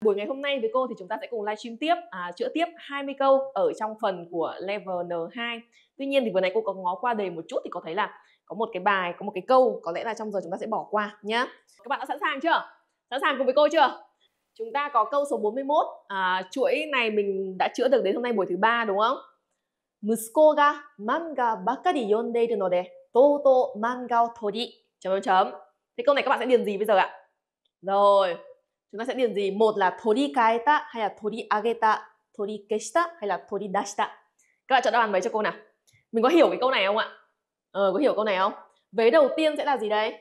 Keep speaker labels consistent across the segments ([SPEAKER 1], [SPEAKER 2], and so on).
[SPEAKER 1] Buổi ngày hôm nay với cô thì chúng ta sẽ cùng livestream tiếp, chữa tiếp 20 câu ở trong phần của level N2. Tuy nhiên thì vừa nãy cô có ngó qua đề một chút thì có thấy là có một cái bài, có một cái câu có lẽ là trong giờ chúng ta sẽ bỏ qua nhá. Các bạn đã sẵn sàng chưa? Sẵn sàng cùng với cô chưa? Chúng ta có câu số 41. Chuỗi này mình đã chữa được đến hôm nay buổi thứ 3 đúng không? Musuko ga manga bakari yondeiru node toto manga o tori ... Thế câu này các bạn sẽ điền gì bây giờ ạ? Rồi, chúng ta sẽ điền gì? Một là tori kaeta hay là tori ageta, tori keshita hay là tori dashita. Các bạn chọn đáp án mấy cho cô nào? Mình có hiểu cái câu này không ạ? Có hiểu câu này không? Vế đầu tiên sẽ là gì đây?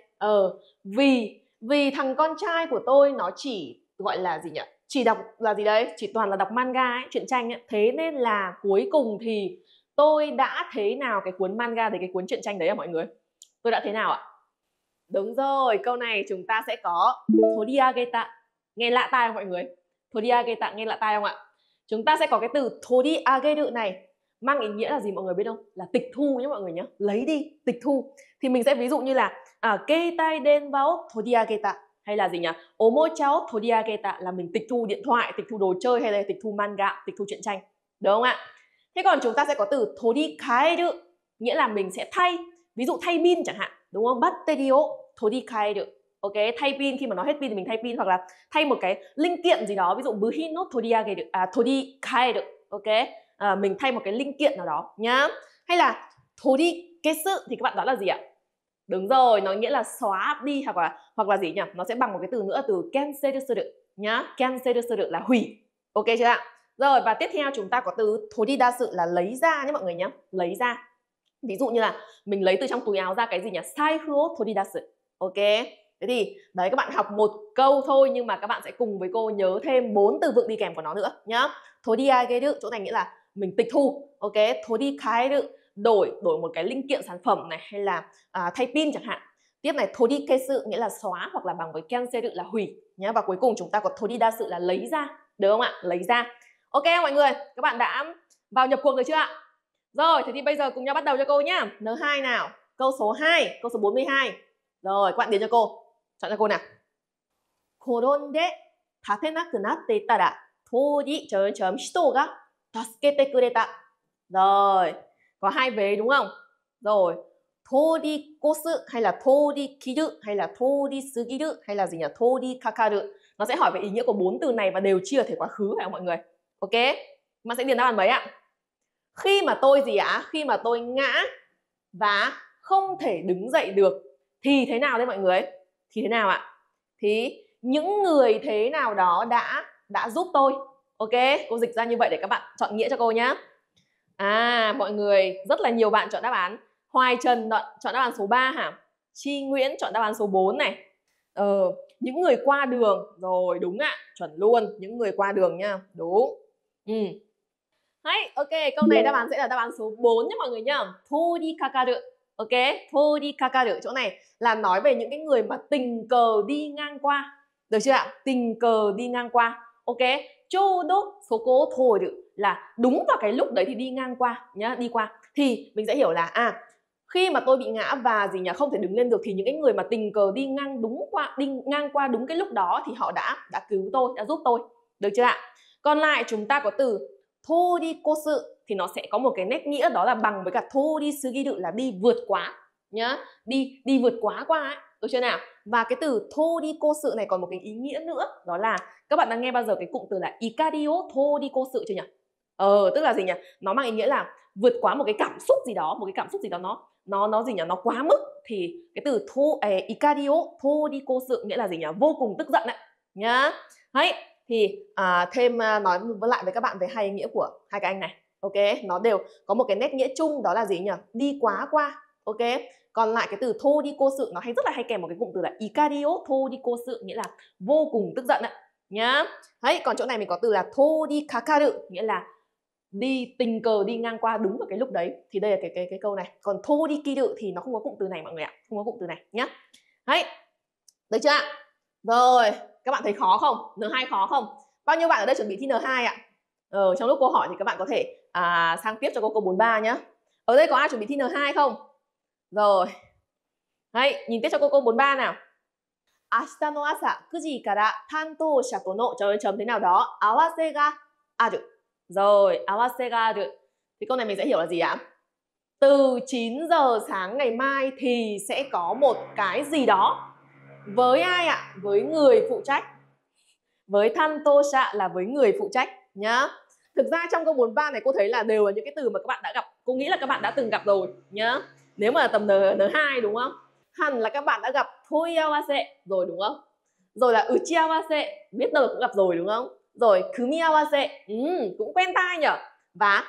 [SPEAKER 1] Vì thằng con trai của tôi nó chỉ gọi là gì nhỉ? Chỉ đọc là gì đấy? Chỉ toàn là đọc manga ấy, truyện tranh ấy. Thế nên là cuối cùng thì tôi đã thế nào cái cuốn manga đấy, cái cuốn truyện tranh đấy à mọi người? Tôi đã thế nào ạ? Đúng rồi, câu này chúng ta sẽ có toriageta. Nghe lạ tai không mọi người? Toriageta nghe lạ tai không ạ? Chúng ta sẽ có cái từ toriageru này mang ý nghĩa là gì mọi người biết không? Là tịch thu nhé mọi người nhé. Lấy đi, tịch thu. Thì mình sẽ ví dụ như là keitai denwa o toriageta hay là gì nhỉ? Omocha o toriageta là mình tịch thu điện thoại, tịch thu đồ chơi hay là tịch thu manga, tịch thu truyện tranh. Đúng không ạ? Thế còn chúng ta sẽ có từ torikaeru, nghĩa là mình sẽ thay, ví dụ thay pin chẳng hạn, đúng không? Battery o torikaeru. Ok, thay pin, khi mà nó hết pin thì mình thay pin, hoặc là thay một cái linh kiện gì đó, ví dụ buhin no torikaeru. Ok, mình thay một cái linh kiện nào đó nhá. Hay là torikesu thì các bạn đoán là gì ạ? Đúng rồi, nó nghĩa là xóa đi, hoặc là gì nhỉ? Nó sẽ bằng một cái từ nữa, từ canceru nhá. Canceru là hủy. Ok chưa ạ? Rồi, và tiếp theo chúng ta có từ toridasu là lấy ra nhé mọi người nhé. Lấy ra. Ví dụ như là mình lấy từ trong túi áo ra cái gì nhỉ? Saifu o toridasu. Ok. Thế thì đấy, các bạn học một câu thôi nhưng mà các bạn sẽ cùng với cô nhớ thêm 4 từ vựng đi kèm của nó nữa nhá. Toriageru chỗ này nghĩa là mình tịch thu. Ok, torikaeru đổi một cái linh kiện sản phẩm này, hay là thay pin chẳng hạn. Tiếp này, torikesu nghĩa là xóa hoặc là bằng với canceru là hủy nhá. Và cuối cùng chúng ta có toridasu là lấy ra, được không ạ? Lấy ra. Ok mọi người, các bạn đã vào nhập cuộc rồi chưa ạ? Rồi, thế thì bây giờ cùng nhau bắt đầu cho cô nhá. N2 nào, câu số 2, câu số 42. Rồi, các bạn điền cho cô. Chọn cho cô nào. Koronde tatenaku natte itara tori ... shito ga tasukete kureta. Rồi, có hai vế đúng không? Rồi, torikosu hay là torikiru hay là torisugiru hay là gì nhỉ? Torikakaru. Nó sẽ hỏi về ý nghĩa của 4 từ này và đều chia ở thể quá khứ phải không mọi người? Ok. Mà sẽ điền đáp án mấy ạ? Khi mà tôi gì ạ? Khi mà tôi ngã và không thể đứng dậy được thì thế nào đấy mọi người? Thì thế nào ạ? Thì những người thế nào đó đã giúp tôi. Ok, cô dịch ra như vậy để các bạn chọn nghĩa cho cô nhé. Mọi người rất là nhiều bạn chọn đáp án. Hoài Trần chọn đáp án số 3 hả? Chi Nguyễn chọn đáp án số 4 này. Những người qua đường. Rồi, đúng ạ, chuẩn luôn. Những người qua đường nha. Đúng. Đấy, ok, câu này đáp án sẽ là đáp án số 4 nhé mọi người nhá. Torikakaru. Ok, torikakaru chỗ này là nói về những cái người mà tình cờ đi ngang qua. Được chưa ạ? Tình cờ đi ngang qua. Ok, choudo soko toru là đúng vào cái lúc đấy thì đi ngang qua nhá, đi qua. Thì mình sẽ hiểu là khi mà tôi bị ngã và gì nhỉ, không thể đứng lên được thì những cái người mà tình cờ đi ngang qua đúng cái lúc đó thì họ đã cứu tôi, đã giúp tôi. Được chưa ạ? Còn lại chúng ta có từ torikosu thì nó sẽ có một cái nét nghĩa đó là bằng với cả torisugiru là đi vượt quá nhá, đi vượt quá qua ấy, được chưa nào? Và cái từ torikosu này còn một cái ý nghĩa nữa, đó là các bạn đã nghe bao giờ cái cụm từ là ikari o torikosu chưa nhỉ? Tức là gì nhỉ? Nó mang ý nghĩa là vượt quá một cái cảm xúc gì đó, nó gì nhỉ? Nó quá mức, thì cái từ ikari o torikosu nghĩa là gì nhỉ? Vô cùng tức giận đấy nhá. Đấy. Thì thêm nói lại với các bạn về hai ý nghĩa của hai cái anh này. Ok, nó đều có một cái nét nghĩa chung, đó là gì nhỉ? Đi quá qua. Ok, còn lại cái từ torikosu nó rất là hay kèm một cái cụm từ là ikari o torikosu nghĩa là vô cùng tức giận ạ nhá. Đấy, còn chỗ này mình có từ là torikakaru nghĩa là tình cờ đi ngang qua đúng vào cái lúc đấy. Thì đây là cái câu này. Còn torikiru thì nó không có cụm từ này mọi người ạ, không có cụm từ này nhá. Đấy, được chưa ạ? Rồi, các bạn thấy khó không? N2 khó không? Bao nhiêu bạn ở đây chuẩn bị thi N2 ạ? Trong lúc cô hỏi thì các bạn có thể sang tiếp cho cô câu 43 nhá. Ở đây có ai chuẩn bị thi N2 không? Rồi. Đấy, nhìn tiếp cho cô câu 43 nào. Ashita no asa 9 giờ kara tantou sha to no chấm thế nào đó awase ga aru. Rồi, awase ga aru. Thì câu này mình sẽ hiểu là gì ạ? Từ 9 giờ sáng ngày mai thì sẽ có một cái gì đó. Với ai ạ? Với người phụ trách. Với tantosha là với người phụ trách nhá. Thực ra trong câu 43 này cô thấy là đều là những cái từ mà các bạn đã gặp. Cô nghĩ là các bạn đã từng gặp rồi nhá. Nếu mà tầm N2 đúng không? Hẳn là các bạn đã gặp toiawase rồi đúng không? Rồi là uchiawase, biết đâu là cũng gặp rồi đúng không? Rồi kumiawase, cũng quen tai nhỉ. Và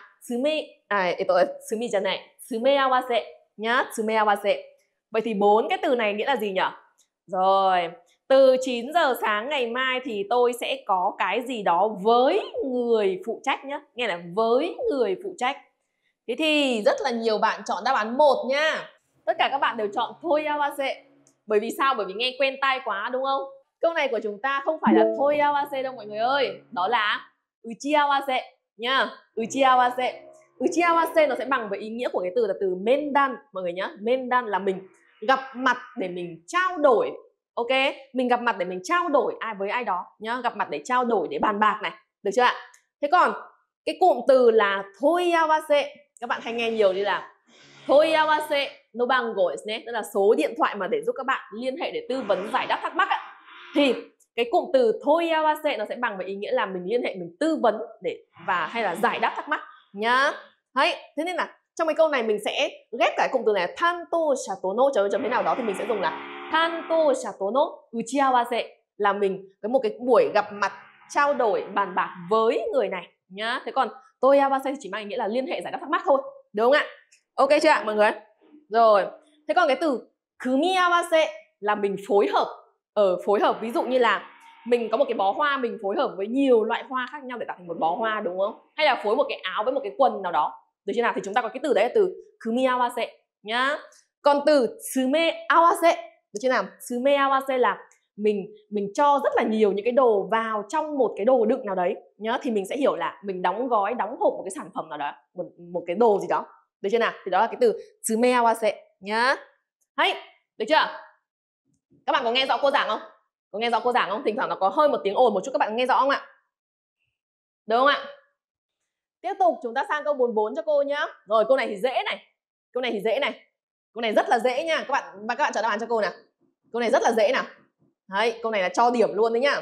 [SPEAKER 1] tsumi janai, tsumeawase nhá, tsumeawase. Vậy thì 4 cái từ này nghĩa là gì nhỉ? Rồi, từ 9 giờ sáng ngày mai thì tôi sẽ có cái gì đó với người phụ trách nhá. Nghe là với người phụ trách. Thế thì rất là nhiều bạn chọn đáp án 1 nha. Tất cả các bạn đều chọn toiawase. Bởi vì sao? Bởi vì nghe quen tai quá đúng không? Câu này của chúng ta không phải là toiawase đâu mọi người ơi. Đó là uchiawase nha. Uchiawase. Uchiawase nó sẽ bằng với ý nghĩa của cái từ là từ mendan mọi người nhá. Mendan là mình gặp mặt để mình trao đổi. Ok, mình gặp mặt để mình trao đổi ai với ai đó nhá, gặp mặt để trao đổi, để bàn bạc này, được chưa ạ? Thế còn cái cụm từ là toiawase các bạn hay nghe nhiều như là toiawase no bango desu ne, tức là số điện thoại mà để giúp các bạn liên hệ để tư vấn giải đáp thắc mắc ạ. Thì cái cụm từ toiawase nó sẽ bằng với ý nghĩa là mình liên hệ, mình tư vấn để và hay là giải đáp thắc mắc nhá. Đấy, thế nên là trong cái câu này mình sẽ ghép cái cụm từ này tanto shatono chấm thế nào đó thì mình sẽ dùng là tanto shatono uchiawase, là mình có một cái buổi gặp mặt trao đổi bàn bạc với người này nhá. Thế còn toiawase thì chỉ mang ý nghĩa là liên hệ giải đáp thắc mắc thôi, đúng không ạ? Ok chưa ạ mọi người? Rồi, thế còn cái từ kumiawase là mình phối hợp. Phối hợp ví dụ như là mình có một cái bó hoa, mình phối hợp với nhiều loại hoa khác nhau để tạo thành một bó hoa đúng không? Hay là phối một cái áo với một cái quần nào đó, được chưa nào? Thì chúng ta có cái từ đấy là từ kumiawase nhá. Còn từ tsumeawase, được chưa nào? Tsumeawase là mình cho rất là nhiều những cái đồ vào trong một cái đồ đựng nào đấy nhá, thì mình sẽ hiểu là mình đóng gói, đóng hộp một cái sản phẩm nào đó, một cái đồ gì đó, được chưa nào? Thì đó là cái từ tsumeawase nhá. Đấy, được chưa? Các bạn có nghe rõ cô giảng không? Có nghe rõ cô giảng không? Thỉnh thoảng nó có hơi một tiếng ồn một chút, các bạn nghe rõ không ạ? Được không ạ? Tiếp tục chúng ta sang câu 44 cho cô nhá. Rồi câu này thì dễ này. Câu này thì dễ này. Câu này rất là dễ nha. Các bạn chọn đáp án cho cô nào. Câu này rất là dễ nào. Đấy, câu này là cho điểm luôn đấy nhá.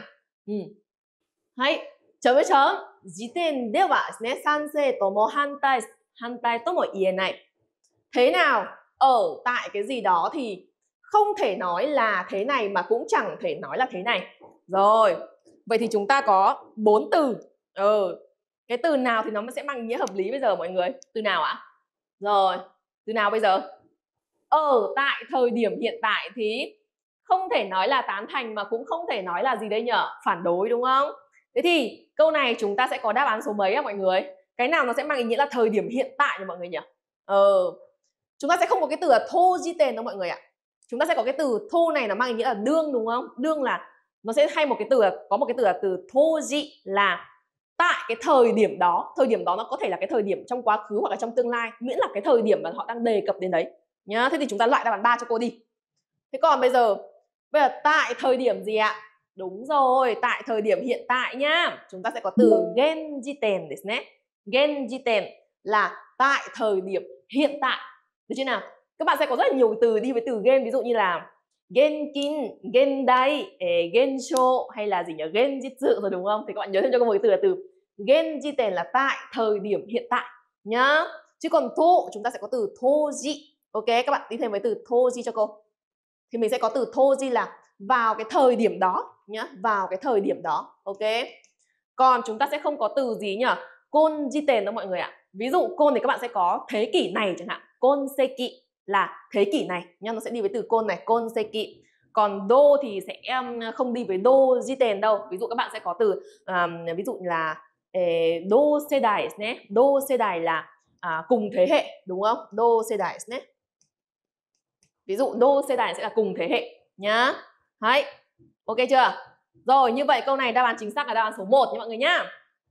[SPEAKER 1] Đấy, chấm với chấm. Jiten de wa ne sansei tomo hantai tomo ienai. Thế nào? Ở tại cái gì đó thì không thể nói là thế này mà cũng chẳng thể nói là thế này. Rồi, vậy thì chúng ta có 4 từ. Cái từ nào thì nó sẽ mang ý nghĩa hợp lý bây giờ mọi người? Từ nào ạ? Rồi, từ nào bây giờ? Ở tại thời điểm hiện tại thì không thể nói là tán thành mà cũng không thể nói là gì đây nhở? Phản đối đúng không? Thế thì câu này chúng ta sẽ có đáp án số mấy á mọi người? Cái nào nó sẽ mang ý nghĩa là thời điểm hiện tại cho mọi người nhỉ? Chúng ta sẽ không có cái từ là thô di tên đâu mọi người ạ. Chúng ta sẽ có cái từ thô này nó mang ý nghĩa là đương đúng không? Đương là nó sẽ hay một cái từ là, có một cái từ là từ thô dị là tại cái thời điểm đó. Thời điểm đó nó có thể là cái thời điểm trong quá khứ hoặc là trong tương lai, miễn là cái thời điểm mà họ đang đề cập đến đấy nhá. Thế thì chúng ta loại đáp án 3 cho cô đi. Thế còn bây giờ tại thời điểm gì ạ? Đúng rồi, tại thời điểm hiện tại nhá. Chúng ta sẽ có từ genjiten desu ne. Genjiten là tại thời điểm hiện tại. Được chưa nào? Các bạn sẽ có rất là nhiều từ đi với từ gen, ví dụ như là genkin, gendai, gensho hay là gì nhỉ? Genjitsu rồi đúng không? Thì các bạn nhớ thêm cho cô một cái từ là từ genjiten là tại thời điểm hiện tại nhá. Chứ còn thô chúng ta sẽ có từ thoji. Ok, các bạn đi thêm với từ thoji cho cô. Thì mình sẽ có từ thoji là vào cái thời điểm đó nhá, vào cái thời điểm đó. Ok. Còn chúng ta sẽ không có từ gì nhỉ? Konjiten đâu mọi người ạ. Ví dụ kon thì các bạn sẽ có thế kỷ này chẳng hạn. Konseki là thế kỷ này nhá, nó sẽ đi với từ kon này, konseki. Còn do thì sẽ không đi với do jiten đâu. Ví dụ các bạn sẽ có từ ví dụ là do sedai nhé. Do sedai là cùng thế hệ đúng không? Do sedai nhé. Ví dụ do sedai sẽ là cùng thế hệ nhá. Đấy. Ok chưa? Rồi, như vậy câu này đáp án chính xác là đáp án số 1 nha mọi người nhá.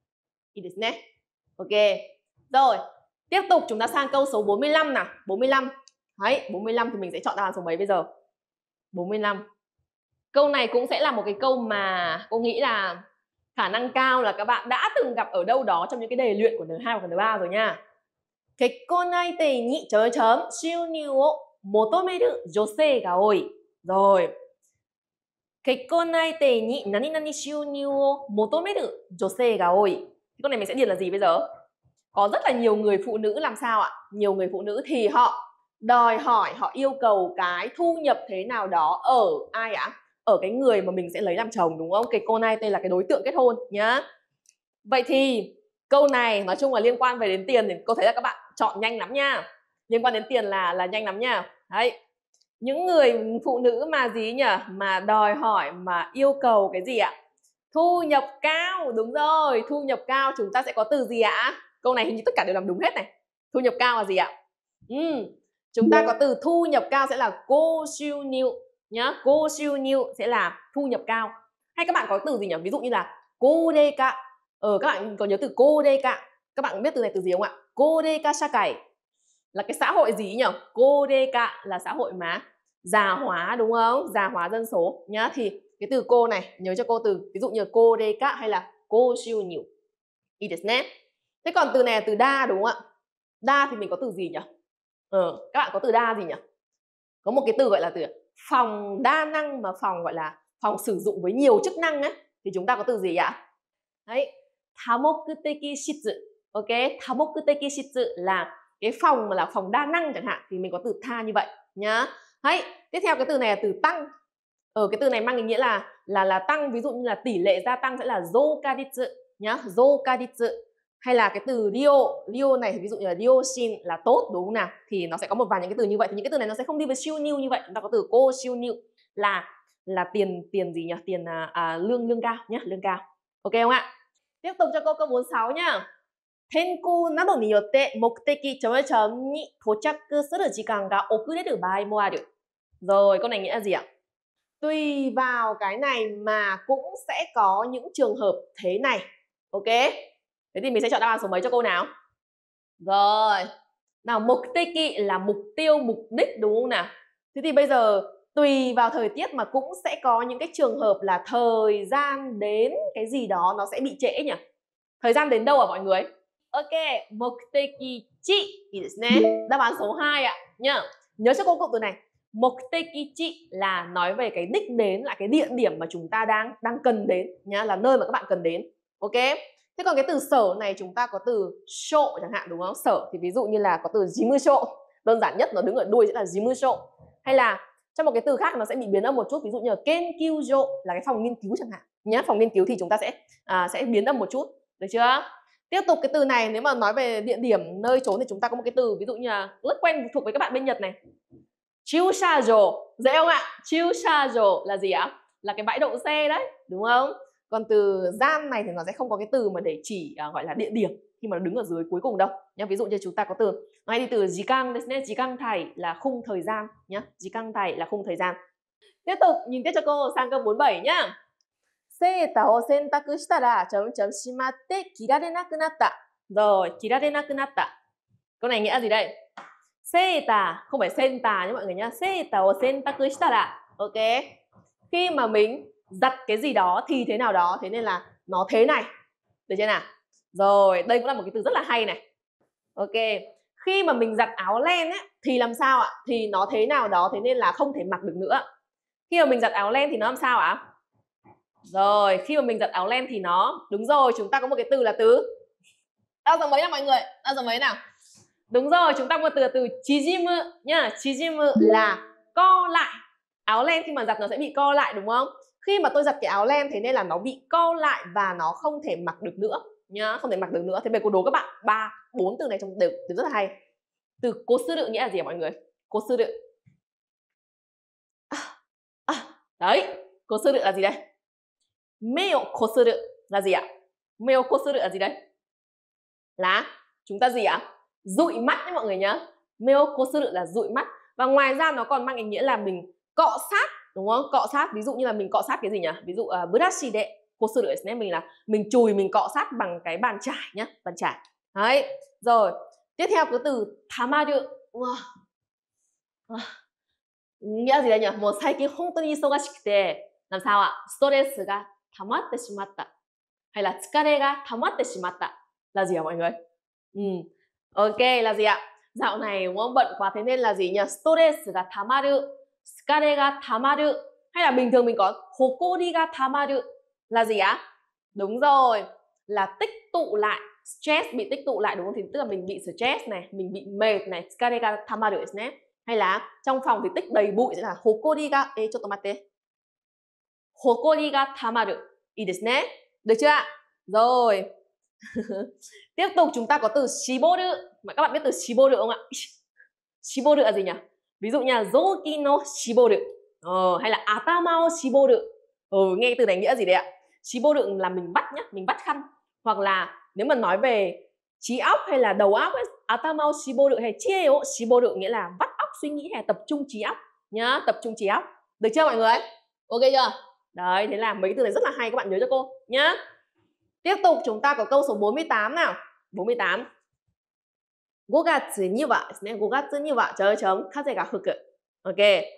[SPEAKER 1] Ok. Rồi, tiếp tục chúng ta sang câu số 45 nào. 45. Đấy, 45 thì mình sẽ chọn đáp án số mấy bây giờ? 45. Câu này cũng sẽ là một cái câu mà cô nghĩ là khả năng cao là các bạn đã từng gặp ở đâu đó trong những cái đề luyện của N2 và N3 rồi nha. 結婚相手に収入を求める女性が多い。Rồi. 結婚相手に何々収入を求める女性が多い. Câu này mình sẽ điền là gì bây giờ? Có rất là nhiều người phụ nữ làm sao ạ? Nhiều người phụ nữ thì họ đòi hỏi, họ yêu cầu cái thu nhập thế nào đó ở ai ạ? Ở cái người mà mình sẽ lấy làm chồng, đúng không? Cái cô này tên là cái đối tượng kết hôn nhá. Vậy thì câu này nói chung là liên quan về đến tiền thì cô thấy là các bạn chọn nhanh lắm nha. Liên quan đến tiền là nhanh lắm nha. Đấy. Những người phụ nữ mà gì nhỉ? Mà đòi hỏi, mà yêu cầu cái gì ạ? Thu nhập cao, đúng rồi. Thu nhập cao chúng ta sẽ có từ gì ạ? Câu này hình như tất cả đều làm đúng hết này. Thu nhập cao là gì ạ? Chúng ta có từ thu nhập cao sẽ là cô siêu niu nhá. Cô siêu niu sẽ là thu nhập cao. Hay các bạn có từ gì nhỉ? Ví dụ như là cô đê cả. Các bạn có nhớ từ cô đê cả? Các bạn biết từ này từ gì không ạ? Cô đê cả sakai là cái xã hội gì nhỉ? Cô đê cả là xã hội mà già hóa, đúng không? Già hóa dân số nhá. Thì cái từ cô này nhớ cho cô từ ví dụ như cô đê cả hay là cô siêu niu. Thế còn từ này là từ đa, đúng không ạ? Đa thì mình có từ gì nhỉ? Các bạn có từ đa gì nhỉ? Có một cái từ gọi là từ phòng đa năng, mà phòng gọi là phòng sử dụng với nhiều chức năng ấy, thì chúng ta có từ gì ạ? Đấy, tamokuteki shitsu. Ok, tamokuteki shitsu là cái phòng mà là phòng đa năng chẳng hạn, thì mình có từ tha như vậy nhá. Đấy, tiếp theo cái từ này là từ tăng. Cái từ này mang ý nghĩa là tăng, ví dụ như là tỷ lệ gia tăng sẽ là zoukaditsu nhá, zoukaditsu. Hay là cái từ rio này thì ví dụ như là ryoshin là tốt, đúng không nào? Thì nó sẽ có một vài những cái từ như vậy. Thì những cái từ này nó sẽ không đi với siêu niu như vậy. Chúng ta có từ cô siêu niu là tiền gì nhỉ? Tiền lương cao nhá, lương cao. Ok không ạ? Tiếp tục cho câu 46 nhá. 天候などによって目的地に到着する時間が遅れる場合もある. Rồi, câu này nghĩa là gì ạ? Tùy vào cái này mà cũng sẽ có những trường hợp thế này. Ok? Thế thì mình sẽ chọn đáp án số mấy cho cô nào? Rồi. Nào, mukdeki là mục tiêu, mục đích, đúng không nào? Thế thì bây giờ tùy vào thời tiết mà cũng sẽ có những cái trường hợp là thời gian đến cái gì đó nó sẽ bị trễ nhỉ? Thời gian đến đâu à mọi người? Ok, mukdeki chi. Đáp án số 2 ạ nhá. Nhớ cho cô cụm từ này. Mukdeki chi là nói về cái đích đến, là cái địa điểm mà chúng ta đang cần đến nhá, là nơi mà các bạn cần đến. Ok. Thế còn cái từ sở này chúng ta có từ sho chẳng hạn, đúng không? Sở thì ví dụ như là có từ jimusho. Đơn giản nhất nó đứng ở đuôi sẽ là jimusho. Hay là trong một cái từ khác nó sẽ bị biến âm một chút, ví dụ như là kenkyujo là cái phòng nghiên cứu chẳng hạn nhá. Phòng nghiên cứu thì chúng ta sẽ biến âm một chút, được chưa? Tiếp tục cái từ này nếu mà nói về địa điểm nơi trốn thì chúng ta có một cái từ ví dụ như là rất quen thuộc với các bạn bên Nhật này. Chushajo, dễ không ạ? Chushajo là gì ạ? Là cái bãi đậu xe đấy, đúng không? Còn từ gian này thì nó sẽ không có cái từ mà để chỉ gọi là địa điểm khi mà nó đứng ở dưới cuối cùng đâu nhá. Ví dụ như chúng ta có từ nó hay đi từ jikan desu ne, jikan tai là khung thời gian nhá. Jikan tai là khung thời gian. Tiếp tục nhìn tiếp cho cô sang câu 47 nhá. セーターを洗濯したらしまって着られなくなった. Rồi, 着られなくなった. Câu này nghĩa là gì đây? Seita, không phải senta nhé mọi người nhá. Seita o sentaku shitara. Ok. Khi mà mình giặt cái gì đó thì thế nào đó, thế nên là nó thế này. Được chưa nào? Rồi, đây cũng là một cái từ rất là hay này. Ok. Khi mà mình giặt áo len ấy thì làm sao ạ? Thì nó thế nào đó, thế nên là không thể mặc được nữa. Khi mà mình giặt áo len thì nó làm sao ạ? Rồi, khi mà mình giặt áo len thì nó, đúng rồi, chúng ta có một cái từ là từ đao số mấy nào mọi người? Đao số mấy nào? Đúng rồi, chúng ta có một từ là từ chijimu nhá. Chijimu là co lại. Áo len khi mà giặt nó sẽ bị co lại, đúng không? Khi mà tôi giặt cái áo len thế nên là nó bị co lại và nó không thể mặc được nữa nhá, không thể mặc được nữa. Thế về cô đố các bạn 3-4 từ này trong đều từ rất là hay. Từ kosuru nghĩa là gì hả mọi người? Kosuru. Đấy, kosuru là gì đây? Meo kosuru là gì ạ? Meo kosuru là gì đây? Là chúng ta gì ạ? Dụi mắt đấy mọi người nhá. Meo kosuru là dụi mắt. Và ngoài ra nó còn mang ý nghĩa là mình cọ sát, đúng không? Cọ sát, ví dụ như là mình cọ sát cái gì nhỉ? Ví dụ brushi de kosuru mình là mình chùi, mình cọ sát bằng cái bàn chải nhá, bàn chải. Đấy. Rồi, tiếp theo có từ tamaru. Nghĩa là gì đây nhỉ? Một saikin hontou ni isogashikute Làm sao ạ? Stress ga tamatte shimatta hay là tsukare ga tamatte shimatta là gì hả mọi người? Ok, là gì ạ? Dạo này đúng không? Bận quá thế nên là gì nhỉ? Stress ga tamaru, tsukare ga tamaru, hay là bình thường mình có hokori ga tamaru là gì ạ? Đúng rồi, là tích tụ lại. Stress bị tích tụ lại đúng không? Thì tức là mình bị stress này, mình bị mệt này, tsukare ga tamaru desu ne. Hay là trong phòng thì tích đầy bụi sẽ là hokori ga chottomatte. Hokori ga tamaru. Ii desu ne. Được chưa ạ? Rồi. Tiếp tục chúng ta có từ shiboru. Mà các bạn biết từ shiboru không ạ? Shiboru là gì nhỉ? Ví dụ như là zoki no shiboru. Hay là atama o shiboru. Nghe từ này nghĩa gì đấy ạ? Shiboru là mình vắt nhá, mình vắt khăn. Hoặc là nếu mà nói về trí óc hay là đầu óc ấy, atama o shiboru hay chie o shiboru nghĩa là vắt óc suy nghĩ hay tập trung trí óc nhá, tập trung trí óc. Được chưa mọi người? Ok chưa? Đấy, thế là mấy từ này rất là hay, các bạn nhớ cho cô nhá. Tiếp tục chúng ta có câu số 48 nào. 48. 5月にはですね。5月にはchấm chấm kaze ga fuku. Ok.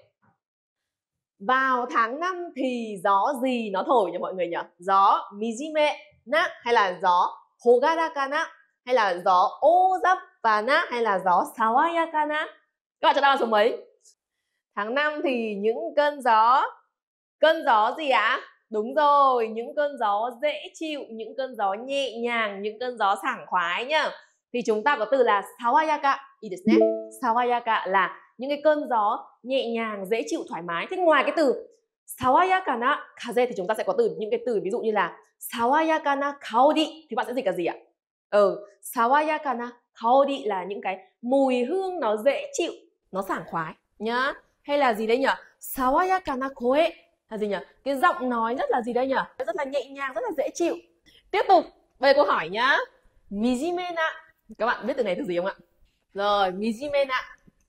[SPEAKER 1] Vào tháng 5 thì gió gì nó thổi nhỉ mọi người nhỉ? Gió mijime na hay là gió hogaraka na hay là gió ozappa na hay là gió sawayaka na? Các bạn cho ta số mấy? Tháng 5 thì những cơn gió gì ạ? Đúng rồi, những cơn gió dễ chịu, những cơn gió nhẹ nhàng, những cơn gió sảng khoái nhá. Thì chúng ta có từ là sawayaka, sawayaka là những cái cơn gió nhẹ nhàng, dễ chịu, thoải mái. Thế ngoài cái từ sawayaka na kaze thì chúng ta sẽ có từ những cái từ ví dụ như là sawayaka na kaori thì bạn sẽ dịch là gì ạ? Sawayaka na kaori là những cái mùi hương nó dễ chịu, nó sảng khoái nhá. Hay là gì đây nhỉ? Sawayaka na koe là gì nhỉ? Cái giọng nói rất là gì đây nhỉ? Rất là nhẹ nhàng, rất là dễ chịu. Tiếp tục, về câu hỏi nhá. Mijime na. Các bạn biết từ này từ gì không ạ? Rồi, mijime na.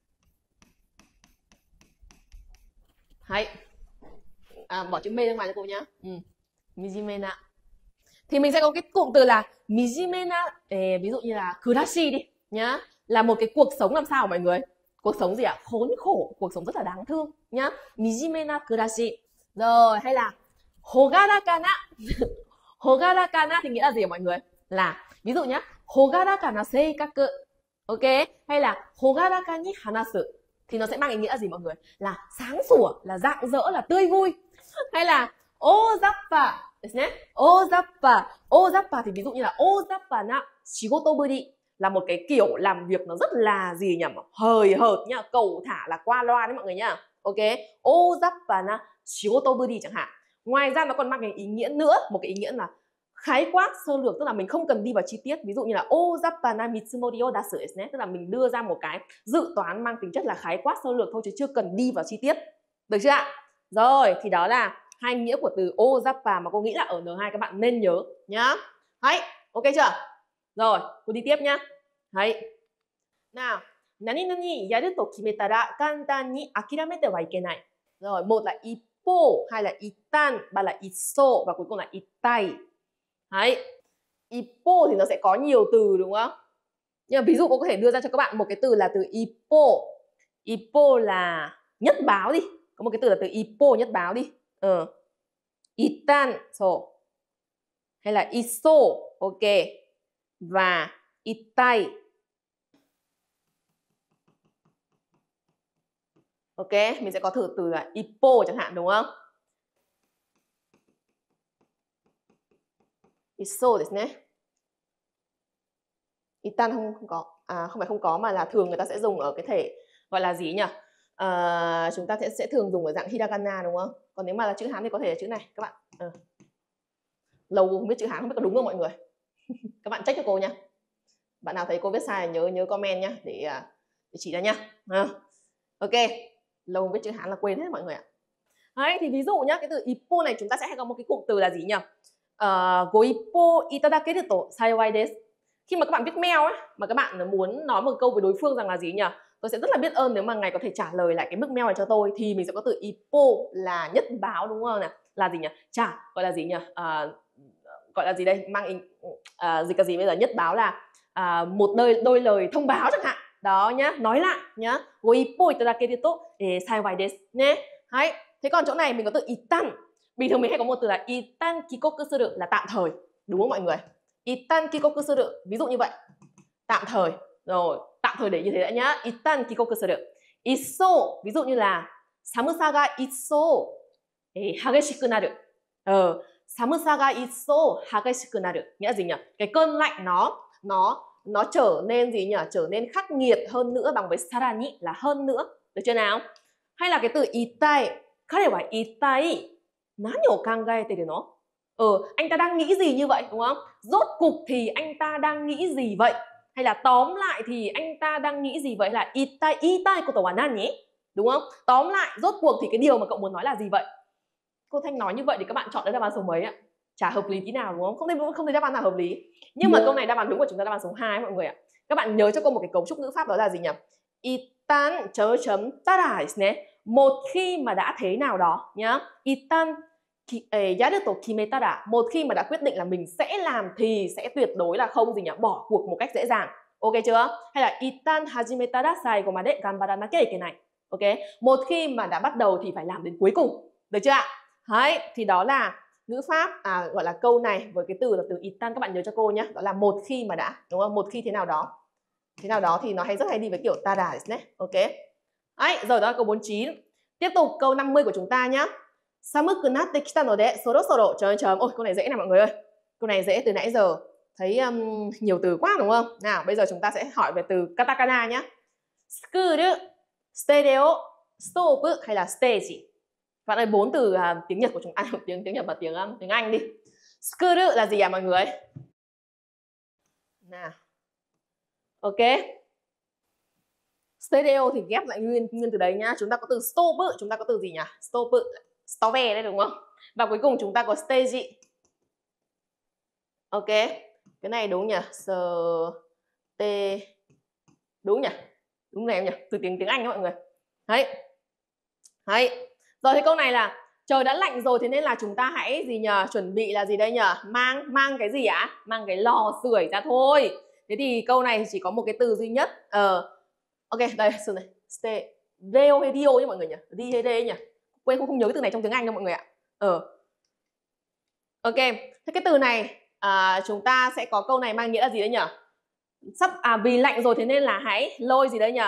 [SPEAKER 1] Hay. Bỏ chữ mê ra ngoài cho cô nhá. Mijime na. Thì mình sẽ có cái cụm từ là mijime na. Ví dụ như là kurashi đi nhá. Là một cái cuộc sống làm sao mọi người? Cuộc sống gì ạ? Khốn khổ, cuộc sống rất là đáng thương nhá. Mijime na kurashi. Rồi, hay là hogaraka na. Hogaraka na thì nghĩa là gì mọi người? Là ví dụ nhá, hogaraka na seikaku. Ok, hay là hogaraka ni hanasu thì nó sẽ mang ý nghĩa là gì mọi người? Là sáng sủa, là rạng rỡ, là tươi vui. Hay là ozappa, ozappa thì ví dụ như là ozappa na shigoto buri là một cái kiểu làm việc nó rất là gì nhỉ? Hời hợt nhá, cầu thả, là qua loa đấy mọi người nhá. Ok, ozappa na shigoto buri chẳng hạn. Ngoài ra nó còn mang cái ý nghĩa nữa, một cái ý nghĩa là khái quát sơ lược, tức là mình không cần đi vào chi tiết. Ví dụ như là ozappa na mitsumori o dasu desu ne, tức là mình đưa ra một cái dự toán mang tính chất là khái quát sơ lược thôi chứ chưa cần đi vào chi tiết. Được chưa ạ? Rồi, thì đó là hai nghĩa của từ ozappa mà cô nghĩ là ở N2 các bạn nên nhớ nhá. Đấy, ok chưa? Rồi, cô đi tiếp nhá. Đấy. Nào, nani nani yaru to kimeta ra kantan ni akiramete wa ikenai. Rồi, một là ippo, hai là itan, ba là isso và cuối cùng là itai. Đấy. Ippo thì nó sẽ có nhiều từ đúng không? Nhưng mà ví dụ cô có thể đưa ra cho các bạn một cái từ là từ ippo. Ippo là nhất báo đi. Có một cái từ là từ ippo nhất báo đi. Itan, so. Hay là iso, ok. Và itai. Ok, mình sẽ có thử từ là ippo chẳng hạn đúng không? Iso desu ne. Itan không có, không phải không có mà là thường người ta sẽ dùng ở cái thể gọi là gì nhỉ? Chúng ta sẽ thường dùng ở dạng hiragana đúng không? Còn nếu mà là chữ Hán thì có thể là chữ này các bạn. Lâu không biết chữ Hán không biết có đúng không mọi người? Các bạn check cho cô nha. Bạn nào thấy cô viết sai nhớ comment nhá để chỉ ra nhá. Ok, lâu không biết chữ Hán là quên hết mọi người ạ. Đấy, thì ví dụ nhá, cái từ ippo này chúng ta sẽ hay có một cái cụm từ là gì nhỉ? Go ippo itadakeru to saiwai desu. Khi mà các bạn viết mail ấy, mà các bạn muốn nói một câu với đối phương rằng là gì nhỉ? Tôi sẽ rất là biết ơn nếu mà ngài có thể trả lời lại cái bức mail này cho tôi, thì mình sẽ có từ ippo là nhất báo đúng không nào? Là gì nhỉ? Gọi là gì nhỉ? Gọi là gì đây? Mang dịch là gì bây giờ? Nhất báo là một đôi lời thông báo chẳng hạn. Đó nhá, nói lại nhá. Go ippo itadakeru to saiwai desu nhé. Đấy. Thế còn chỗ này mình có từ itan. Bình thường mình hay có một từ là itan kikoku suru là tạm thời, đúng không mọi người? Itan kikoku suru, ví dụ như vậy. Tạm thời. Rồi, tạm thời để như thế đã nhá. Itan kikoku suru. Isso, ví dụ như là samusa ga isso hageshiku naru. Samusa ga isso hageshiku naru. Nghĩa là gì nhỉ? Cái cơn lạnh nó trở nên gì nhỉ? Trở nên khắc nghiệt hơn nữa, bằng với sarani là hơn nữa. Được chưa nào? Hay là cái từ itai, kare wa itai nani o kangaeteru no? Anh ta đang nghĩ gì như vậy, đúng không? Rốt cục thì anh ta đang nghĩ gì vậy? Hay là tóm lại thì anh ta đang nghĩ gì vậy? Là itai koto wa nani? Đúng không? Tóm lại, rốt cuộc thì cái điều mà cậu muốn nói là gì vậy? Cô Thanh nói như vậy thì các bạn chọn đáp án số mấy ạ? Chả hợp lý tí nào, đúng không? Không thấy đáp án nào hợp lý. Nhưng mà câu này đáp án đúng của chúng ta đáp án số 2 mọi người ạ. Các bạn nhớ cho cô một cái cấu trúc ngữ pháp, đó là gì nhỉ? Itan chớ chấm tara desu ne. Một khi mà đã thế nào đó nhá. Itan yaru to kimetara, một khi mà đã quyết định là mình sẽ làm thì sẽ tuyệt đối là không gì nhỉ? Bỏ cuộc một cách dễ dàng. Ok chưa? Hay là itan hajimetara saigo made ganbaranakia ikenai. Ok, một khi mà đã bắt đầu thì phải làm đến cuối cùng. Được chưa ạ? Đấy, thì đó là ngữ pháp gọi là câu này với cái từ là từ itan, các bạn nhớ cho cô nhé. Đó là một khi mà đã, đúng không? Một khi thế nào đó. Thế nào đó thì nó rất hay đi với kiểu tada đấy. Ok. Đấy, rồi đó là câu 49. Tiếp tục câu 50 của chúng ta nhá. Samuku natte kita no de sorosoro chấm chấm. Ôi, câu này dễ này mọi người ơi. Câu này dễ từ nãy giờ. Thấy nhiều từ quá đúng không? Nào, bây giờ chúng ta sẽ hỏi về từ katakana nhá. Skuru, stereo, stove hay là stage? Bạn ơi, 4 từ tiếng Nhật của chúng ta, tiếng Nhật và tiếng Anh đi. Skuru là gì mọi người? Nào. Ok. Stereo thì ghép lại nguyên từ đấy nhá. Chúng ta có từ stove, chúng ta có từ gì nhỉ? Stove đấy đúng không? Và cuối cùng chúng ta có stage. Ok. Cái này đúng nhỉ? Đúng nhỉ? Đúng này em nhỉ? Từ tiếng Anh đó mọi người. Đấy. Đấy. Rồi thì câu này là trời đã lạnh rồi, thế nên là chúng ta hãy gì nhờ? Chuẩn bị là gì đây nhờ? Mang cái gì ạ? Mang cái lò sưởi ra thôi. Thế thì câu này chỉ có một cái từ duy nhất. Ok, đây từ này. Reo hay dio nhé mọi người nhỉ? Đi hay đê nhỉ? Quên không nhớ cái từ này trong tiếng Anh đâu mọi người ạ. Ok, thế cái từ này chúng ta sẽ có câu này mang nghĩa là gì đấy nhỉ? Vì lạnh rồi thế nên là hãy lôi gì đấy nhỉ?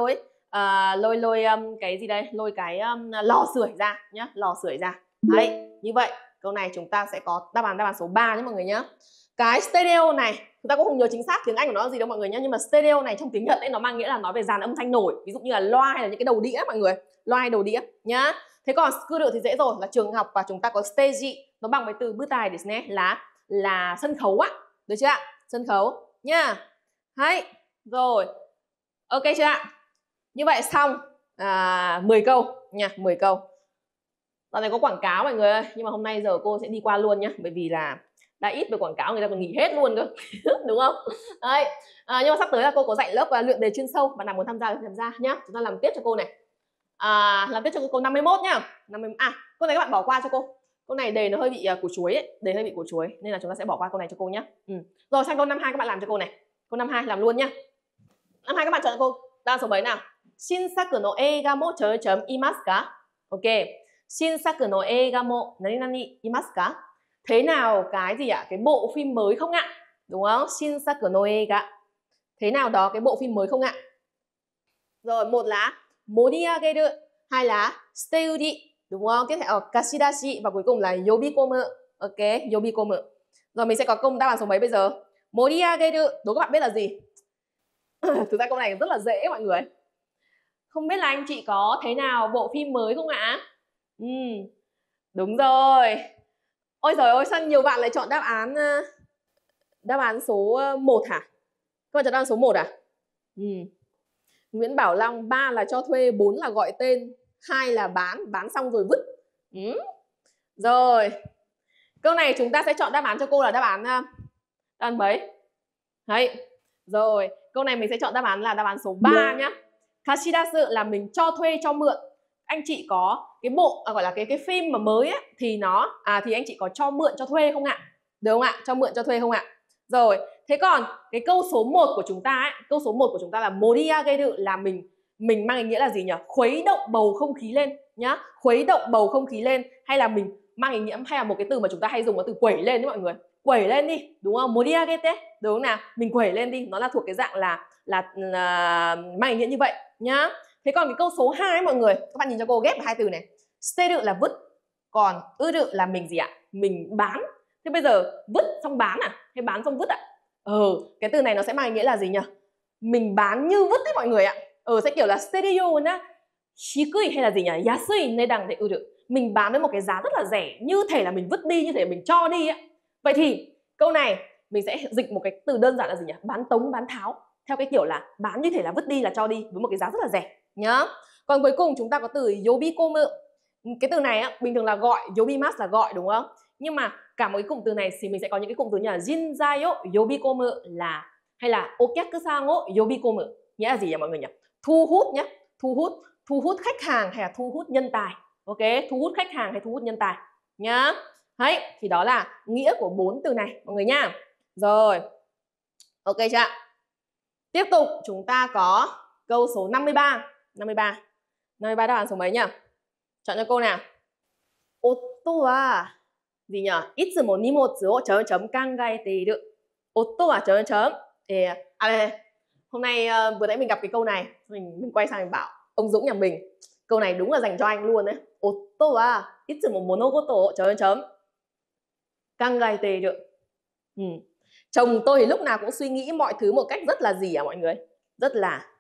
[SPEAKER 1] Lôi cái gì đây? Lôi cái lò sưởi ra nhá, lò sưởi ra. Đấy, như vậy câu này chúng ta sẽ có đáp án số 3 nhé mọi người nhé. Cái stereo này chúng ta cũng không nhớ chính xác tiếng Anh của nó là gì đâu mọi người nhé, nhưng mà stereo này trong tiếng Nhật ấy nó mang nghĩa là nói về dàn âm thanh nổi, ví dụ như là loa hay là những cái đầu đĩa mọi người, loa hay đầu đĩa nhá. Thế còn skuru thì dễ rồi, là trường học, và chúng ta có stage, nó bằng với từ butai desu ne, là sân khấu á, được chưa ạ? Sân khấu nhá. Hay rồi, ok chưa ạ? Như vậy xong 10 câu nha, 10 câu. Dạo này có quảng cáo mọi người ơi, nhưng mà hôm nay giờ cô sẽ đi qua luôn nhá, bởi vì là đã ít về quảng cáo, người ta còn nghỉ hết luôn cơ. Đúng không? Đấy. Nhưng mà sắp tới là cô có dạy lớp luyện đề chuyên sâu, bạn nào muốn tham gia thì tham gia nhá. Chúng ta làm tiếp cho cô này. Làm tiếp cho cô câu 51 nhá. Câu này các bạn bỏ qua cho cô. Câu này đề nó hơi bị củ chuối ấy, đề hơi bị củ chuối nên là chúng ta sẽ bỏ qua câu này cho cô nhá. Rồi sang câu 52 các bạn làm cho cô này. Câu 52 làm luôn nhá. 52 các bạn chọn cho cô. Đáp số mấy nào? Shinsaku no eiga mo chấm imasu ka? Ok. Shinsaku no eiga mo nani nani imasu ka? Thế nào cái gì ạ? Cái bộ phim mới không ạ? Đúng không? Shinsaku no eiga. Thế nào đó cái bộ phim mới không ạ? Rồi, một là moriageru, hai là steuri, đúng không? Tiếp theo kashidashi và cuối cùng là yobikomu. Ok, yobikomu. Rồi mình sẽ có câu đáp án số mấy bây giờ? Moriageru, đố các bạn biết là gì? Thực ra câu này rất là dễ mọi người. Không biết là anh chị có thế nào bộ phim mới không ạ? Đúng rồi. Ôi giời ơi, sao nhiều bạn lại chọn đáp án số 1 hả? Các bạn chọn đáp án số 1 à? Nguyễn Bảo Long, 3 là cho thuê, 4 là gọi tên, 2 là bán xong rồi vứt. Rồi. Câu này chúng ta sẽ chọn đáp án cho cô là đáp án mấy? Đấy. Rồi, câu này mình sẽ chọn đáp án là đáp án số 3 nhá. Kashidasu là mình cho thuê, cho mượn. Anh chị có cái bộ gọi là cái phim mà mới ấy, thì thì anh chị có cho mượn cho thuê không ạ? Được không ạ? Cho mượn cho thuê không ạ? Rồi, thế còn cái câu số 1 của chúng ta ấy, câu số 1 của chúng ta là moriageru là mình mang ý nghĩa là gì nhỉ? Khuấy động bầu không khí lên nhá. Khuấy động bầu không khí lên, hay là mình mang ý nghĩa, hay là một cái từ mà chúng ta hay dùng là từ quẩy lên đấy mọi người. Quẩy lên đi, đúng không? Moriagete, đúng không nào? Mình quẩy lên đi, nó là thuộc cái dạng là mang ý nghĩa như vậy nhá. Thế còn cái câu số 2 mọi người, các bạn nhìn cho cô ghép hai từ này. Steru là vứt, còn uru là mình gì ạ? Mình bán. Thế bây giờ vứt xong bán à? Hay bán xong vứt ạ? Cái từ này nó sẽ mang ý nghĩa là gì nhỉ? Mình bán như vứt đấy mọi người ạ. Sẽ kiểu là stereyo nhá. Shikui hay là gì nhỉ? Yasui nedang de uru. Mình bán với một cái giá rất là rẻ, như thể là mình vứt đi, như thể là mình cho đi ạ. Vậy thì câu này mình sẽ dịch một cái từ đơn giản là gì nhỉ? Bán tống, bán tháo. Theo cái kiểu là bán như thể là vứt đi, là cho đi với một cái giá rất là rẻ nhá. Còn cuối cùng chúng ta có từ yobikomu. Cái từ này á, bình thường là gọi, yobimasu là gọi đúng không? Nhưng mà cả một cái cụm từ này thì mình sẽ có những cái cụm từ như là jinzai o yobikomu là, hay là okyakusan o yobikomu. Nghĩa là gì nhỉ mọi người nhỉ? Thu hút nhé, thu hút khách hàng hay là thu hút nhân tài. Ok, thu hút khách hàng hay thu hút nhân tài nhá. Đấy, thì đó là nghĩa của 4 từ này mọi người nha. Rồi, ok chưa? Tiếp tục chúng ta có câu số 53. 53 đáp án số mấy nhỉ? Chọn cho cô nào. Otto wa gì nhỉ? Itsumo nimotsu o chấm chấm kangaete iru. Otto wa chấm chấm. Đây. Hôm nay vừa nãy mình gặp cái câu này, mình quay sang mình bảo ông Dũng nhà mình, câu này đúng là dành cho anh luôn đấy. Otto wa itsumo monogoto o chấm chấm kangaete iru. Chồng tôi thì lúc nào cũng suy nghĩ mọi thứ một cách rất là gì mọi người? Rất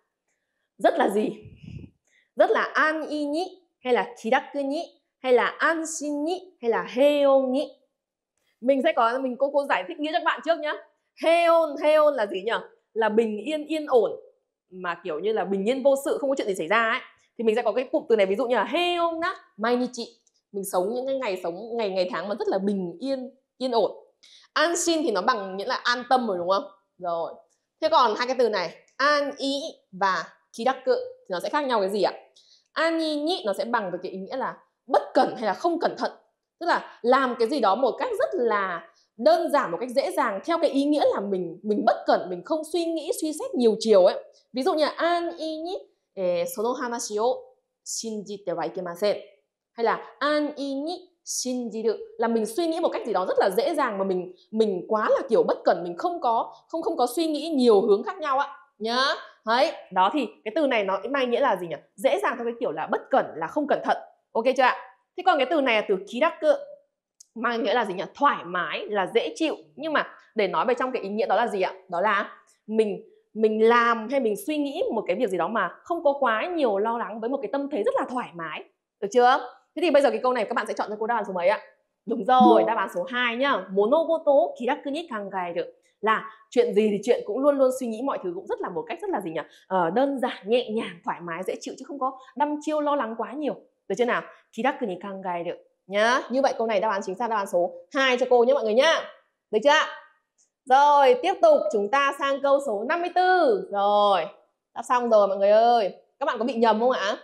[SPEAKER 1] là gì? Rất là an y nhĩ, hay là kiraku nhĩ, hay là an shin nhĩ, hay là heon nhĩ. Mình sẽ có cô giải thích nghĩa cho các bạn trước nhá. Heon là gì nhỉ? Là bình yên, yên ổn, mà kiểu như là bình yên vô sự, không có chuyện gì xảy ra ấy. Thì mình sẽ có cái cụm từ này, ví dụ như là heon na mainichi, mình sống những cái ngày tháng mà rất là bình yên, yên ổn. An shin thì nó bằng nghĩa là an tâm rồi đúng không? Rồi. Thế còn hai cái từ này, an ý và kiraku thì nó sẽ khác nhau cái gì ạ? An ý nhị nó sẽ bằng với cái ý nghĩa là bất cẩn hay là không cẩn thận. Tức là làm cái gì đó một cách rất là đơn giản, một cách dễ dàng, theo cái ý nghĩa là mình bất cẩn, mình không suy nghĩ, suy xét nhiều chiều ấy. Ví dụ như là an ý nhị sono hanashi o shinjite wa ikemasen, hay là an ý nhị shinjiru là mình suy nghĩ một cách gì đó rất là dễ dàng mà mình quá là kiểu bất cẩn, mình không có suy nghĩ nhiều hướng khác nhau ạ nhá. Đấy, đó thì cái từ này nó mang nghĩa là gì nhỉ? Dễ dàng theo cái kiểu là bất cẩn, là không cẩn thận. Ok chưa ạ? Thế còn cái từ này là từ kiraku, mang nghĩa là gì nhỉ? Thoải mái, là dễ chịu. Nhưng mà để nói về trong cái ý nghĩa đó là gì ạ? Đó là mình làm hay mình suy nghĩ một cái việc gì đó mà không có quá nhiều lo lắng, với một cái tâm thế rất là thoải mái. Được chưa? Thế thì bây giờ cái câu này các bạn sẽ chọn cho cô đáp án số mấy ạ? Đúng rồi, đáp án số 2 nhá. Monogoto kiraku ni kangaeru là chuyện gì thì chuyện cũng luôn luôn suy nghĩ mọi thứ cũng rất là một cách rất là gì nhỉ? Đơn giản, nhẹ nhàng, thoải mái, dễ chịu, chứ không có đăm chiêu lo lắng quá nhiều. Được chưa nào? Kiraku ni kangaeru nhá. Như vậy câu này đáp án chính xác đáp án số 2 cho cô nhé mọi người nhá. Được chưa ạ? Rồi, tiếp tục chúng ta sang câu số 54. Rồi, đã xong rồi mọi người ơi. Các bạn có bị nhầm không ạ?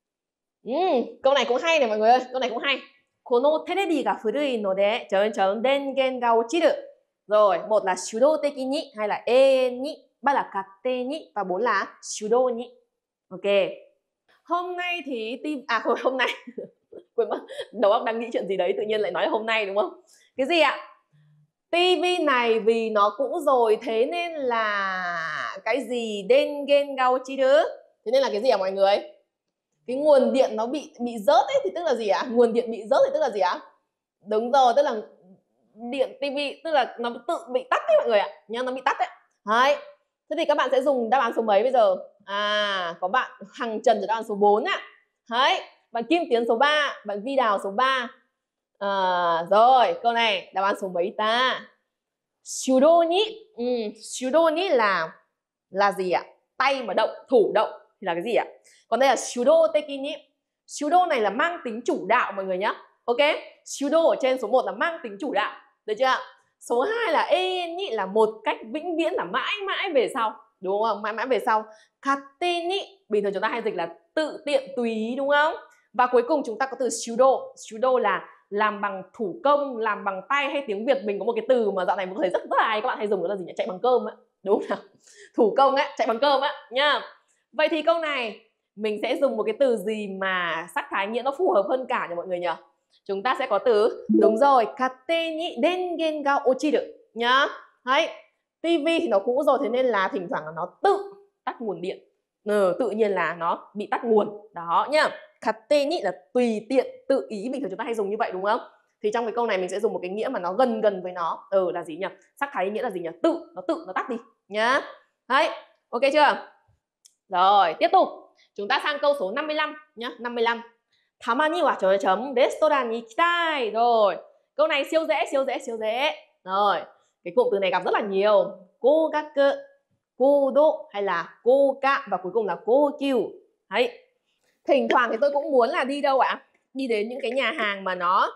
[SPEAKER 1] Câu này cũng hay này mọi người ơi, câu này cũng hay. Kono terebi ga furui node dengen ga ochiru. Rồi, một là shudo teki ni, hai là een ni, ba là katte ni, và 4 là shudo ni. Ok. Hôm nay thì hôm nay quên mất, đầu óc đang nghĩ chuyện gì đấy tự nhiên lại nói hôm nay đúng không? Cái gì ạ? Tivi này vì nó cũ rồi, thế nên là cái gì dengen ga ochiru? Thế nên là cái gì ạ mọi người? Cái nguồn điện nó bị rớt ấy thì tức là gì ạ? Nguồn điện bị rớt thì tức là gì ạ? Đúng rồi, tức là điện tivi, tức là nó tự bị tắt đấy mọi người ạ. Nhưng nó bị tắt đấy. Đấy. Thế thì các bạn sẽ dùng đáp án số mấy bây giờ? Có bạn Hằng Trần ở đáp án số 4 ạ. Đấy, bạn Kim Tiến số 3, bạn Vi Đào số 3. Rồi, câu này đáp án số mấy ta? Shudo ni. Shudo ni là gì ạ? Tay mà động, thủ động thì là cái gì ạ? Còn đây là shudo teki ni. Shudo này là mang tính chủ đạo mọi người nhé. Ok, shudo ở trên số 1 là mang tính chủ đạo. Được chưa ạ? Số 2 là en ni là một cách vĩnh viễn, là mãi mãi về sau. Đúng không? Mãi mãi về sau. Katte ni bình thường chúng ta hay dịch là tự tiện tùy ý đúng không? Và cuối cùng chúng ta có từ shudo. Shudo là làm bằng thủ công, làm bằng tay, hay tiếng Việt mình có một cái từ mà dạo này một thời rất hay các bạn hay dùng, đó là gì nhỉ? Chạy bằng cơm á. Đúng không nào? Thủ công á, chạy bằng cơm á nhá. Vậy thì câu này mình sẽ dùng một cái từ gì mà sắc thái nghĩa nó phù hợp hơn cả nhỉ mọi người nhỉ? chúng ta sẽ có từ, đúng rồi, katei ni dengen ga ochiru nhá. Đấy, tivi thì nó cũ rồi, thế nên là thỉnh thoảng là nó tự tắt nguồn điện. Tự nhiên là nó bị tắt nguồn. Đó nhá. Katei ni là tùy tiện, tự ý, bình thường chúng ta hay dùng như vậy đúng không? Thì trong cái câu này mình sẽ dùng một cái nghĩa mà nó gần gần với nó. Là gì nhỉ? Sắc thái nghĩa là gì nhỉ? Nó tắt đi nhá. Đấy, ok chưa? Rồi, tiếp tục. Chúng ta sang câu số 55 nhá, 55. Tamani wa chấm chấm restaurant ni ikitai. Rồi, câu này siêu dễ. Rồi, cái cụm từ này gặp rất là nhiều. Kogaku, kodo hay là koga và cuối cùng là kokyu. Đấy. Thỉnh thoảng thì tôi cũng muốn là đi đâu ạ? Đi đến những cái nhà hàng mà nó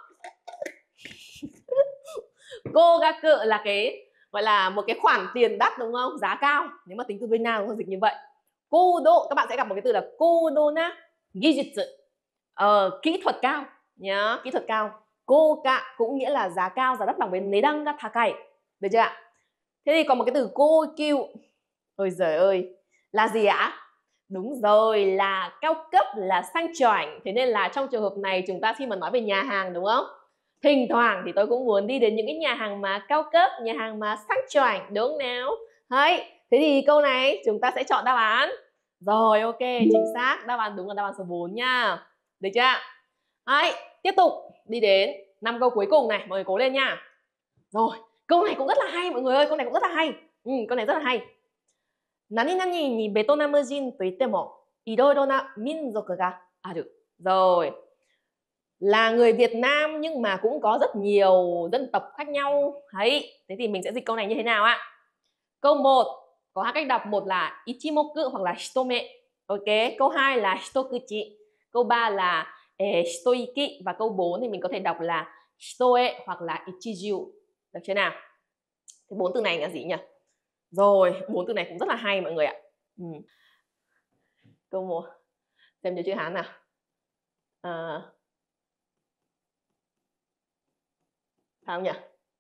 [SPEAKER 1] Kogaku là cái gọi là một cái khoản tiền đắt đúng không? Giá cao. Nếu mà tính từ Việt Nam nó dịch như vậy. Kodo, các bạn sẽ gặp một cái từ là kodo na gijutsu. Kỹ thuật cao nhá, kỹ thuật cao. Koga cũng nghĩa là giá cao, giá đắt bằng với nedan ga takai. Được chưa ạ? Thế thì còn một cái từ kokyu. Ôi giời ơi, là gì ạ? Đúng rồi, là cao cấp, là sang chảnh. Thế nên là trong trường hợp này chúng ta khi mà nói về nhà hàng đúng không? Thỉnh thoảng thì tôi cũng muốn đi đến những cái nhà hàng mà cao cấp, nhà hàng mà sang chảnh, đúng không nào? Đấy, thế thì câu này chúng ta sẽ chọn đáp án. Rồi, ok, chính xác. Đáp án đúng là đáp án số 4 nha. Được chưa? Đấy, tiếp tục đi đến 5 câu cuối cùng này, mọi người cố lên nha. Rồi, câu này cũng rất là hay mọi người ơi, câu này cũng rất là hay. Câu này rất là hay. Nani nani ni Vietnamjin to itte mo iroiro na minzoku ga aru. Rồi, là người Việt Nam nhưng mà cũng có rất nhiều dân tộc khác nhau. Đấy, thế thì mình sẽ dịch câu này như thế nào ạ? Câu 1 có hai cách đọc, một là ichimoku hoặc là hitome. Ok, câu 2 là hitokuchi, câu 3 là hitoiki và câu 4 thì mình có thể đọc là hitoe hoặc là ichiju. Được chưa nào? Cái 4 từ này là gì nhỉ? Rồi, 4 từ này cũng rất là hay mọi người ạ. Câu 1 xem nhớ chữ Hán nào. Sao nhỉ?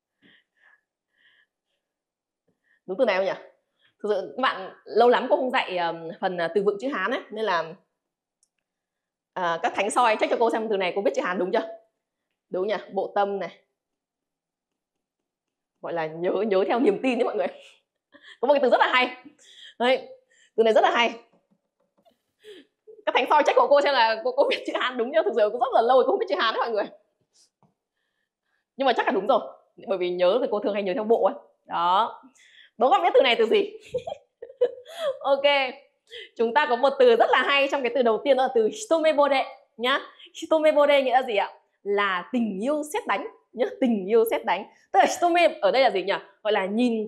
[SPEAKER 1] Đúng từ này không nhỉ? Thực sự các bạn lâu lắm cô không dạy phần từ vựng chữ Hán ấy, nên là các thánh soi check cho cô xem từ này cô biết chữ Hán đúng chưa? Đúng nhỉ? Bộ tâm này, gọi là nhớ theo niềm tin đấy mọi người. Có một cái từ rất là hay đấy, từ này rất là hay. Các thánh soi check của cô xem là cô biết chữ Hán đúng chưa? Thực sự cũng rất là lâu rồi cô không biết chữ Hán đấy mọi người, nhưng mà chắc là đúng rồi, bởi vì nhớ thì cô thường hay nhớ theo bộ ấy. Đó, đố con biết từ này từ gì? Ok, chúng ta có một từ rất là hay trong cái từ đầu tiên, đó là từ hitomebore nhá. Hitomebore nghĩa là gì ạ? Là tình yêu sét đánh nhá, tình yêu sét đánh. Tức là hitome ở đây là gì nhỉ? Gọi là nhìn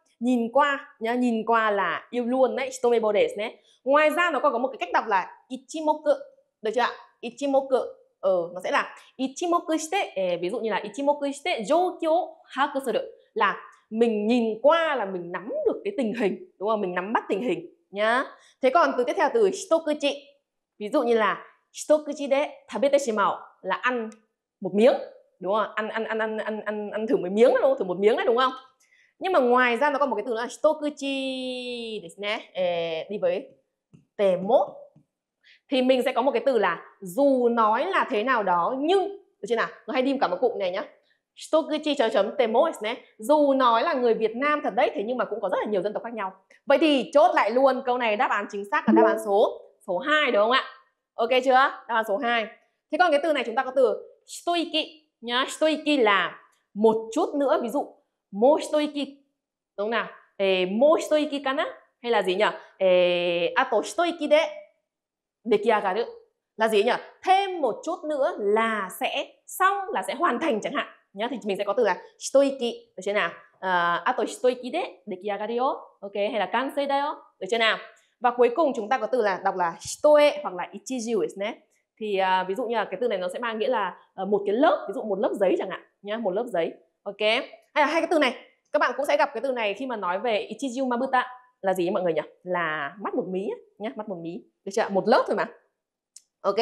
[SPEAKER 1] qua nhá, nhìn qua là yêu luôn đấy, hitomebore đấy. Ngoài ra nó còn có một cái cách đọc là ichimoku, được chưa ạ? Ichimoku nó sẽ là ichimoku shite, ví dụ như là ichimoku shite joukyo haku suru, là mình nhìn qua là mình nắm được cái tình hình, đúng không? Mình nắm bắt tình hình nhá. Thế còn từ tiếp theo từ hitokuchi, ví dụ như là hitokuchi de tabete shimao là ăn một miếng, đúng không? Ăn thử một miếng, đúng không? Thử một miếng đấy, đúng không? Nhưng mà ngoài ra nó còn một cái từ nữa là hitokuchi desu ne, đi với temo, thì mình sẽ có một cái từ là dù nói là thế nào đó nhưng, được chưa nào? Nó hay đi cả một cụm này nhá. Hitokuchi chấm temo desu ne, dù nói là người Việt Nam thật đấy, thế nhưng mà cũng có rất là nhiều dân tộc khác nhau. Vậy thì chốt lại luôn, câu này đáp án chính xác là đáp án số 2 đúng không ạ? Ok chưa? Đáp án số 2. Thế còn cái từ này chúng ta có từ hitoiki nhá. Hitoiki là một chút nữa, ví dụ mo hitoiki, đúng không nào? Mo hitoiki kana, hay là gì nhỉ? Ato hitoiki de dekiagaru là gì nhỉ? Thêm một chút nữa là sẽ xong, là sẽ hoàn thành chẳng hạn nhá. Thì mình sẽ có từ là hitoiki, được chưa nào? Ato hitoiki de dekiagaru yo, ok, hay là kansei da yo, được chưa nào? Và cuối cùng chúng ta có từ là đọc là hitoe hoặc là ichiju desu ne. Thì ví dụ như là cái từ này nó sẽ mang nghĩa là một cái lớp, ví dụ một lớp giấy chẳng hạn nhá, một lớp giấy. Ok. Hay là hai cái từ này các bạn cũng sẽ gặp cái từ này khi mà nói về ichiju mabuta là gì mọi người nhỉ? Là mắt một mí nhá, mắt một mí, được chưa? Một lớp thôi mà. Ok.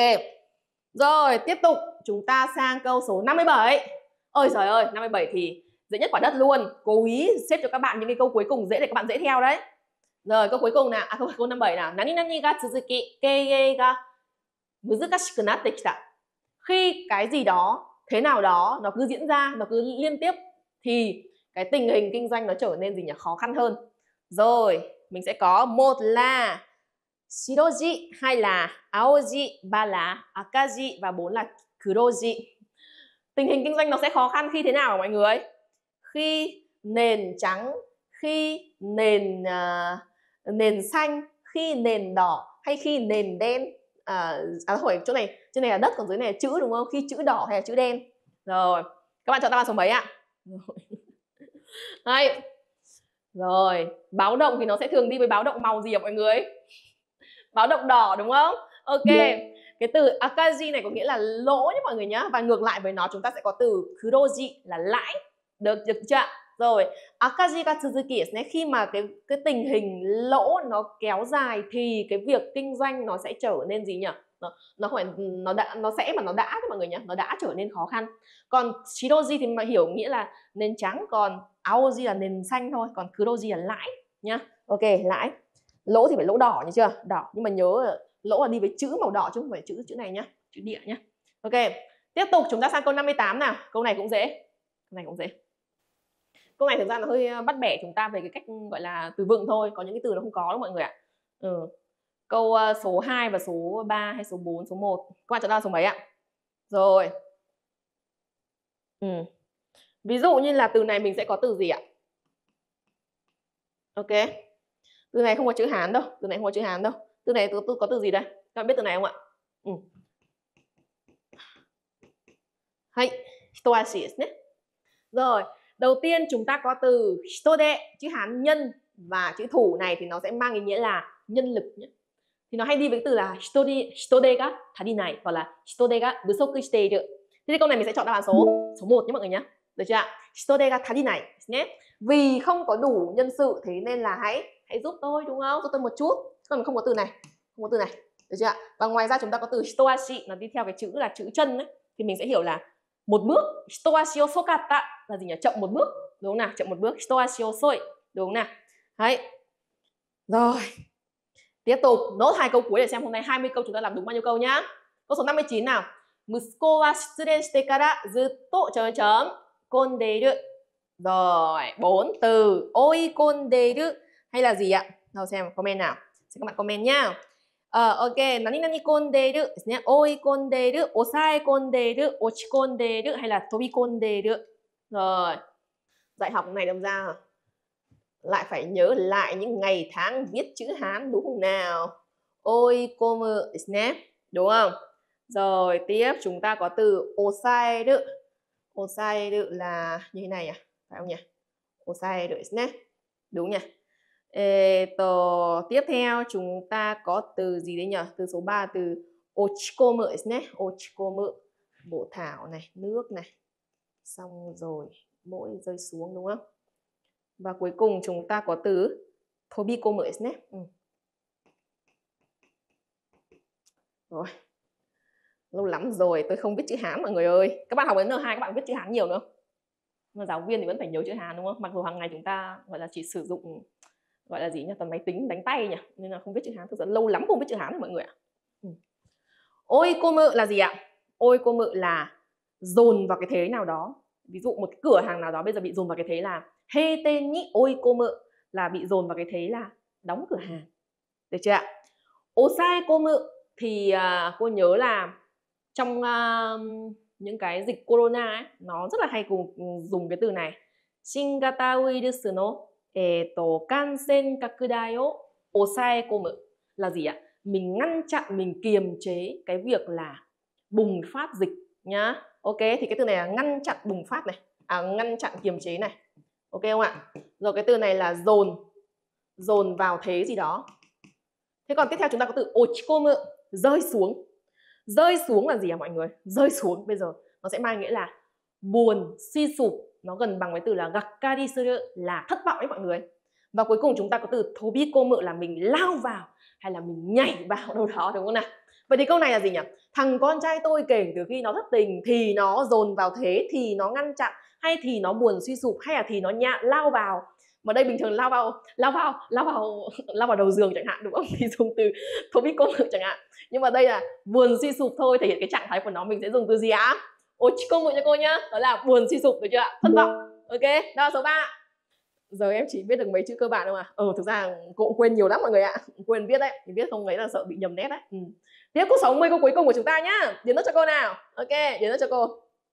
[SPEAKER 1] Rồi, tiếp tục chúng ta sang câu số 57. Ôi trời ơi, 57 thì dễ nhất quả đất luôn. Cố ý xếp cho các bạn những cái câu cuối cùng dễ để các bạn dễ theo đấy. Rồi, câu cuối cùng nào, câu 57 nào. Nani nani ga tsuzuki, kei ga muzukashiku natte kita. Khi cái gì đó thế nào đó nó cứ diễn ra, nó cứ liên tiếp thì cái tình hình kinh doanh nó trở nên gì nhỉ? Khó khăn hơn. Rồi, mình sẽ có một là shiroji, hai là aoji, ba là akaji và bốn là kuroji. Tình hình kinh doanh nó sẽ khó khăn khi thế nào mọi người? Khi nền trắng, khi nền xanh, khi nền đỏ hay khi nền đen. Hỏi chỗ này là đất, còn dưới này là chữ đúng không? Khi chữ đỏ hay là chữ đen. Rồi, các bạn chọn đáp án số mấy ạ? Đấy. Rồi, báo động thì nó sẽ thường đi với báo động màu gì ạ mọi người? Báo động đỏ đúng không? Ok. Cái từ akaji này có nghĩa là lỗ nhé mọi người nhá. Và ngược lại với nó chúng ta sẽ có từ kuroji là lãi. Được chưa? Rồi, akaji ga tsuzuki, khi mà cái tình hình lỗ nó kéo dài thì cái việc kinh doanh nó sẽ trở nên gì nhỉ? Nó đã đấy mọi người nhé, nó đã trở nên khó khăn. Còn shiroji thì mà hiểu nghĩa là nền trắng, còn aoji là nền xanh thôi, còn kuroji là lãi nhá. Ok, lãi. Lỗ thì phải lỗ đỏ như chưa? Đỏ, nhưng mà nhớ lỗ là đi với chữ màu đỏ chứ không phải chữ này nhá, chữ địa nhá. Ok, tiếp tục chúng ta sang câu 58 nào. Câu này cũng dễ. Câu này thực ra nó hơi bắt bẻ chúng ta về cái cách gọi là từ vựng thôi, có những cái từ nó không có đâu mọi người ạ. Câu số 2 và số 3 hay số 4, số 1. Các bạn chọn ra số mấy ạ? Rồi. Ví dụ như là từ này mình sẽ có từ gì ạ? Ok. Từ này không có chữ Hán đâu, từ này không có chữ Hán đâu. Từ này có từ gì đây? Các bạn biết từ này không ạ? Hay, hitoashi desu ne. Rồi, đầu tiên chúng ta có từ hitode, chữ Hán nhân, và chữ thủ này thì nó sẽ mang ý nghĩa là nhân lực nhé. Thì nó hay đi với từ là hitode ga tarinai hoặc là hitode ga busoku shiteiru. Thế thì câu này mình sẽ chọn đáp án số 1 nhé mọi người nhé. Được chưa ạ? Hitode ga tarinai nhé. Vì không có đủ nhân sự thế nên là hãy giúp tôi đúng không? Giúp tôi một chút. Còn không có từ này, không có từ này. Được chưa ạ? Và ngoài ra chúng ta có từ hitoashi, nó đi theo cái chữ là chữ chân ấy, thì mình sẽ hiểu là một bước. Hitoashi osokata là gì nhỉ? Chậm một bước, đúng không nào? Chậm một bước. Hitoashi osoi, đúng không nào? Đấy. Rồi. Tiếp tục nốt 2 câu cuối để xem hôm nay 20 câu chúng ta làm đúng bao nhiêu câu nhá. Câu số 59 nào. Musuko wa shitsuren shite kara zutto ... kondeiru. Rồi, 4 từ oikondeiru hay là gì ạ? Nào xem comment nào. Xin các bạn comment nhá. Ok, nani nani kondeiru desu ne. Oikondeiru, osaekondeiru, ochikondeiru hay là tobikondeiru. Rồi. Dạy học này đâm ra lại phải nhớ lại những ngày tháng viết chữ Hán đúng không nào? Oikomu desu ne, đúng không? Rồi tiếp chúng ta có từ osaeru. Osaeru là như thế này à? Phải không nhỉ? Osaeru desu ne. Đúng nhỉ? Tiếp theo chúng ta có từ gì đấy nhỉ? Từ số 3 từ ochikomu desu ne. Ochikomu, bổ thảo này, nước này. Xong rồi, mỗi rơi xuống đúng không? Và cuối cùng chúng ta có từ tobikomu desu ne. Rồi. Lâu lắm rồi tôi không biết chữ Hán mọi người ơi. Các bạn học đến N2 các bạn biết chữ Hán nhiều nữa. Nhưng mà giáo viên thì vẫn phải nhớ chữ Hán đúng không? Mặc dù hàng ngày chúng ta gọi là chỉ sử dụng gọi là gì nhỉ? Toàn máy tính đánh tay nhỉ. Nên là không biết chữ Hán. Thực ra lâu lắm không biết chữ Hán rồi mọi người ạ. Oikomu là gì ạ? Oikomu là dồn vào cái thế nào đó. Ví dụ một cái cửa hàng nào đó bây giờ bị dồn vào cái thế là heiten ni oikomu, là bị dồn vào cái thế là đóng cửa hàng. Được chưa ạ? Osaekomu thì cô nhớ là trong những cái dịch corona ấy, nó rất là hay dùng cái từ này. Shingata uirusu no kansen kakudai o osaekomu là gì ạ? Mình ngăn chặn, mình kiềm chế cái việc là bùng phát dịch nhá. Ok, thì cái từ này là ngăn chặn bùng phát này, ngăn chặn kiềm chế này. Ok không ạ? Rồi cái từ này là dồn vào thế gì đó. Thế còn tiếp theo chúng ta có từ ochikomu, rơi xuống. Rơi xuống là gì ạ mọi người? Rơi xuống bây giờ nó sẽ mang nghĩa là buồn, suy sụp. Nó gần bằng với từ là gakkari suru là thất vọng ấy mọi người. Và cuối cùng chúng ta có từ tobikomu là mình lao vào hay là mình nhảy vào đâu đó, đúng không nào? Vậy thì câu này là gì nhỉ? Thằng con trai tôi kể từ khi nó thất tình thì nó dồn vào thế, thì nó ngăn chặn, hay thì nó buồn suy sụp, hay là thì nó lao vào. Mà đây bình thường lao vào đầu giường chẳng hạn, đúng không? Thì dùng từ tobikomu chẳng hạn. Nhưng mà đây là buồn suy sụp thôi, thể hiện cái trạng thái của nó, mình sẽ dùng từ gì ạ? Ochikonmu cho cô nhá. Đó là buồn suy sụp, được chưa ạ? Thất vọng. Ok, đó là số 3. Giờ em chỉ biết được mấy chữ cơ bản thôi mà. Thực ra cô cũng quên nhiều lắm mọi người ạ. Quên viết đấy, mình viết không ấy là sợ bị nhầm nét đấy. Tiếp câu 60, câu cuối cùng của chúng ta nhá. Điền nốt cho cô nào. Ok, điền nốt cho cô.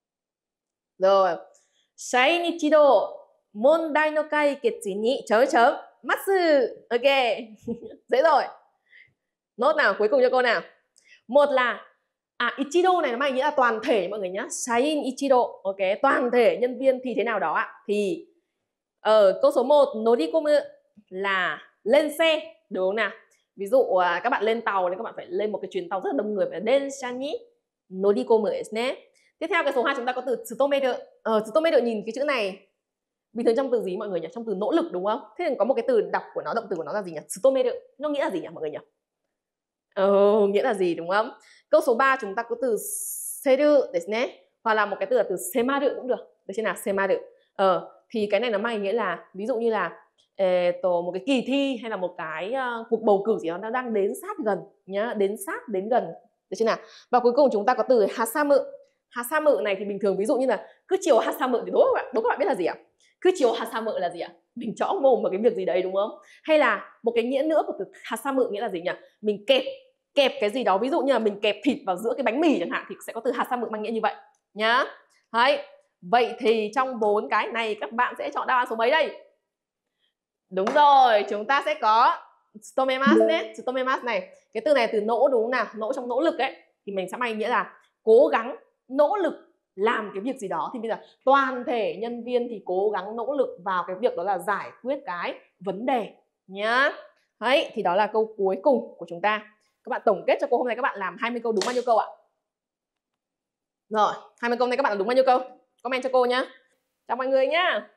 [SPEAKER 1] Rồi. Shainichido mondai no kaiketsu ni chấm masu. Ok. Dễ rồi. Nốt nào, cuối cùng cho cô nào. Một là Ichido này nó mang nghĩa là toàn thể mọi người nhá. Shain Ichido. Ok, toàn thể nhân viên thì thế nào đó ạ. Thì ở câu số 1 norikomu là lên xe, đúng không nào? Ví dụ các bạn lên tàu thì các bạn phải lên một cái chuyến tàu rất là đông người, phải densha ni norikomu desu ne. Tiếp theo cái số 2 chúng ta có từ tsutomeru. Tsutomeru nhìn cái chữ này bình thường trong từ gì mọi người nhỉ? Trong từ nỗ lực đúng không? Thế thì có một cái từ đọc của nó, động từ của nó là gì nhỉ? Tsutomeru. Nó nghĩa là gì nhỉ mọi người nhỉ? Nghĩa là gì đúng không? Câu số 3 chúng ta có từ seru desu ne, hoặc là một cái từ là từ semaru cũng được. Được chưa nào? Semaru. Thì cái này nó mang nghĩa là ví dụ như là một cái kỳ thi hay là một cái cuộc bầu cử gì đó nó đang đến sát gần nhá, đến gần. Được chưa nào? Và cuối cùng chúng ta có từ hasamu. Hasamu này thì bình thường ví dụ như là cứ chiều hasamu thì đố các bạn biết là gì ạ? Cứ chiều hasamu là gì ạ? Mình chõ mồm vào cái việc gì đấy đúng không? Hay là một cái nghĩa nữa của từ hasamu nghĩa là gì nhỉ? Mình kẹp cái gì đó, ví dụ như là mình kẹp thịt vào giữa cái bánh mì chẳng hạn thì sẽ có từ hasamu mang nghĩa như vậy nhá. Đấy. Vậy thì trong 4 cái này các bạn sẽ chọn đáp án số mấy đây? Đúng rồi, chúng ta sẽ có tsutomemasu nhé. Tsutomemasu này, cái từ này từ nỗ đúng không nào? Nỗ trong nỗ lực ấy thì mình sẽ mang nghĩa là cố gắng, nỗ lực làm cái việc gì đó. Thì bây giờ toàn thể nhân viên thì cố gắng nỗ lực vào cái việc đó là giải quyết cái vấn đề nhá. Đấy, thì đó là câu cuối cùng của chúng ta. Các bạn tổng kết cho cô hôm nay các bạn làm 20 câu đúng bao nhiêu câu ạ? Rồi, 20 câu này các bạn làm đúng bao nhiêu câu? Comment cho cô nhá. Chào mọi người nhá.